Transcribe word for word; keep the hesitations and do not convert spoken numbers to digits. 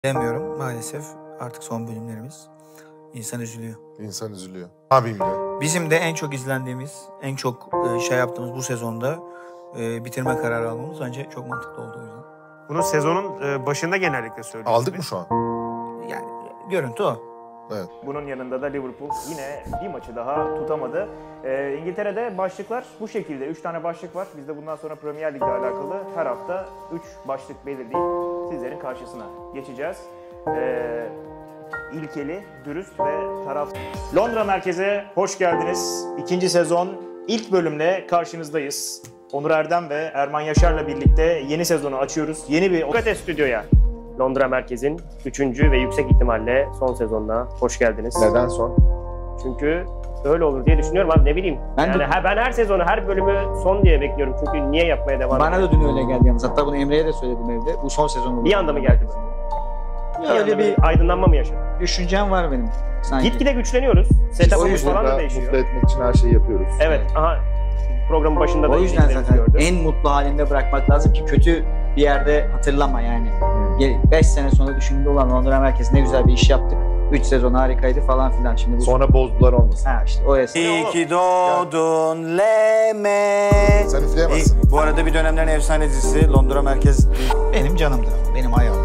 Demiyorum maalesef, artık son bölümlerimiz. İnsan üzülüyor. İnsan üzülüyor. Abim de. Bizim de en çok izlendiğimiz, en çok şey yaptığımız bu sezonda e, bitirme kararı almamız bence çok mantıklı oldu o yüzden. Bunu sezonun başında genellikle söylüyoruz. Aldık mı şu an? Yani görüntü o. Evet. Bunun yanında da Liverpool yine bir maçı daha tutamadı. Ee, İngiltere'de başlıklar bu şekilde. Üç tane başlık var. Biz de bundan sonra Premier Lig'le alakalı her hafta üç başlık belirleyip sizlerin karşısına geçeceğiz. Ee, ilkeli, dürüst ve taraf. Londra merkeze hoş geldiniz. İkinci sezon ilk bölümle karşınızdayız. Onur Erdem ve Erman Yaşar'la birlikte yeni sezonu açıyoruz. Yeni bir Sokrates Stüdyo'ya. Londra merkezin üçüncü ve yüksek ihtimalle son sezonuna hoş geldiniz. Neden son? Çünkü öyle olur diye düşünüyorum abi, ne bileyim. Ben yani de... her, ben her sezonu, her bölümü son diye bekliyorum. Çünkü niye yapmaya devam Bana ediyorum? da dün öyle geldi yalnız. Hatta bunu Emre'ye de söyledim evde. Bu son sezon olur. Bir anda mı geldi? Ya Bir öyle anda bir aydınlanma mı yaşadın? düşüncem var benim. Sanki. Gitgide güçleniyoruz. Setup'ımız falan da değişiyor. Mutlu etmek için her şeyi yapıyoruz. Evet, aha programın başında da o yüzden zaten gördüm. en mutlu halinde bırakmak lazım ki kötü bir yerde hatırlama yani. beş sene sonra düşündüğünde olan Londra merkezi ne güzel bir iş yaptık. üç sezon harikaydı falan filan. Şimdi bu... Sonra bozdular olmasın. Ha işte o eski. İyi ki doğdun Leme. Sen üfleyemezsin. Bu arada bir dönemlerin efsane dizisi Londra Merkez benim canımdır. Benim hayatım.